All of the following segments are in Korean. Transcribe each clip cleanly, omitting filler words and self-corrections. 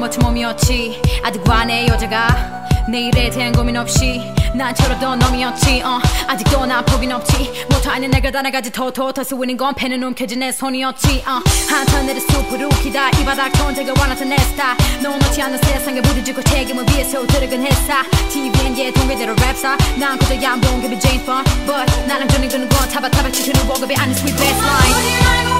멋진 몸이었지. 아직 와내 여자가 내일에 대한 고민 없이 난 저러던 놈이었지. 아직도 난 포기는 없지. 못하는 내가 하나가지 더 쓰이는 건 펜은 움켜진 내 손이었지. 한턴 내려 숲으로 웃기다 이 바닥 존재가 원하서 내 스타일. 녹록지 않은 세상에 부딪히고 책임을 위해서 들어간 회사. TVN 동계대로 랩사. 난 그저 양봉급이 Jane Fun. But 나랑 전에 드는 건 타박타박 치트는 월급이 아닌 sweet baseline.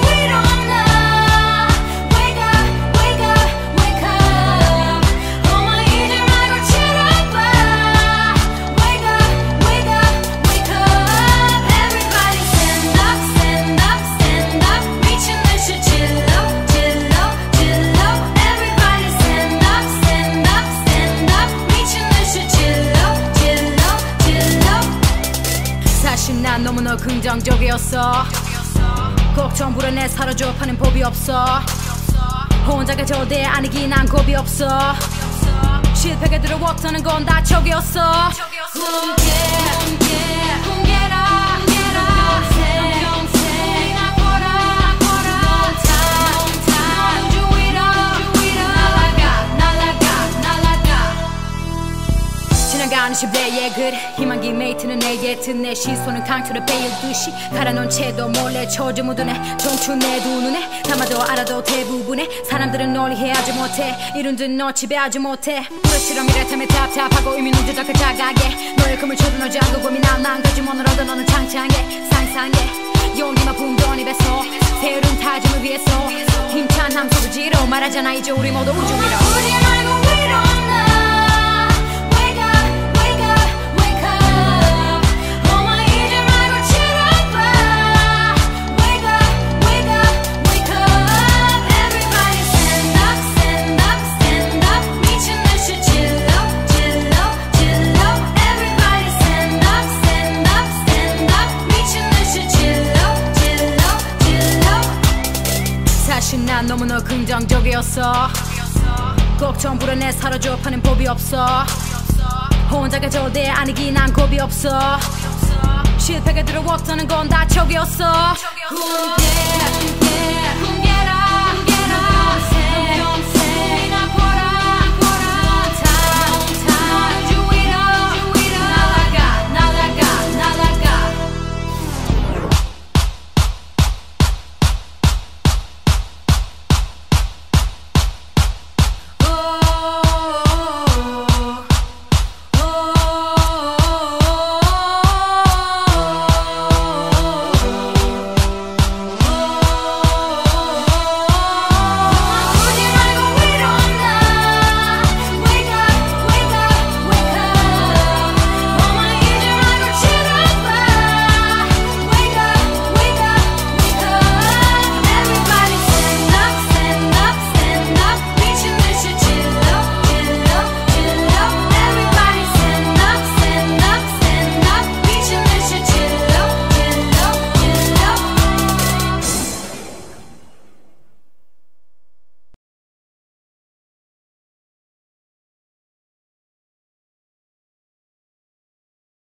난 너무나 긍정적이었어. 걱정 불안해 사라져 파는 법이 없어. 혼자가 절대 아니긴 난 겁이 없어. 실패가 들어왔다는 건 다 척이었어. 지나가는 10대의 글 희망기 메이트는 내게 든 내 시선은 강철에 베일듯이 갈아놓은 채도 몰래 처져 묻은 애 정춘 내 두 눈에 담아도 알아도 대부분의 사람들은 널 이해하지 못해. 이룬 듯 너 지배하지 못해. 부러치럼이라 템에 답답하고 의미 눈조작을 자가게 너의 금을 쳐도 널 잠그 고민한 망가짐원을 얻어 너는 창창해 상상해. 용기만 붕던 입에서 세율은 타짐을 위해서 힘찬 함소를 지러 말하잖아 이제 우리 모두 우주 위로. 우리 말고 위로 없나. 사실 난 너무나 긍정적이었어. 걱정 불안해 사라져 파는 법이 없어. 혼자가 절대 아니긴 난 겁이 없어. 실패가 들어왔다는 건 다 척이었어.